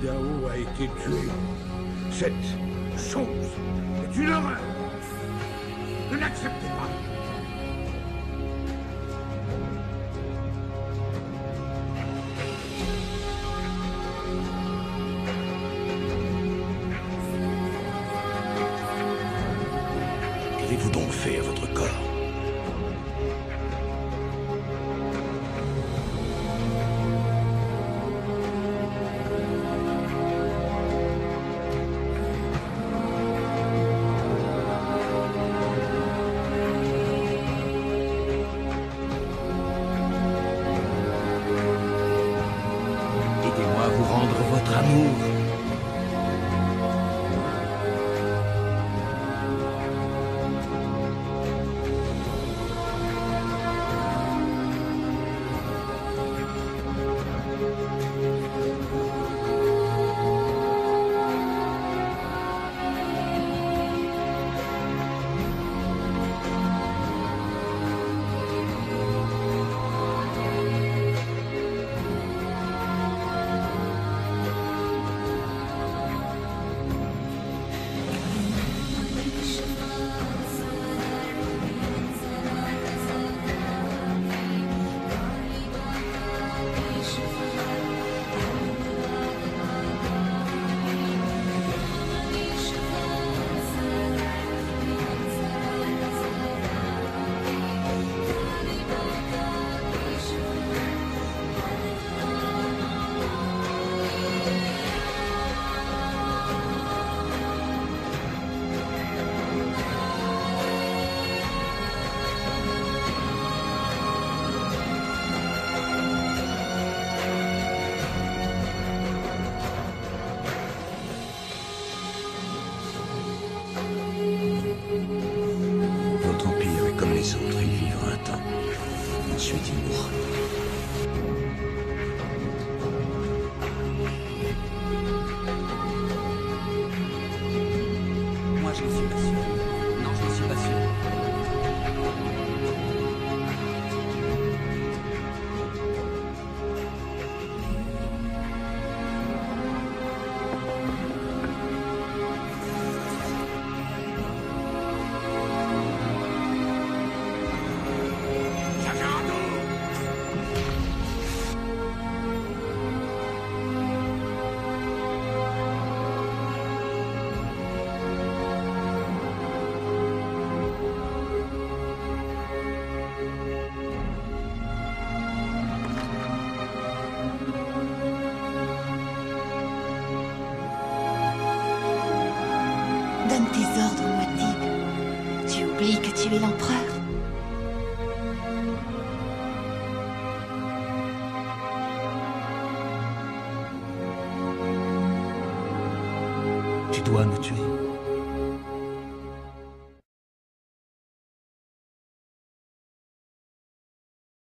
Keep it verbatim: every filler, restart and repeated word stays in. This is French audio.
Isidao a été tué. Cette chose est une horreur. Ne l'acceptez pas. Qu'avez-vous donc fait à votre corps? Aidez-moi à vous rendre votre amour. Votre empire est comme les autres, il vivra un temps. Ensuite, il mourra. Moi, je ne suis pas sûr. Non, je ne suis pas sûr. Donne tes ordres, Muad'Dib. Tu oublies que tu es l'empereur. Tu dois me tuer.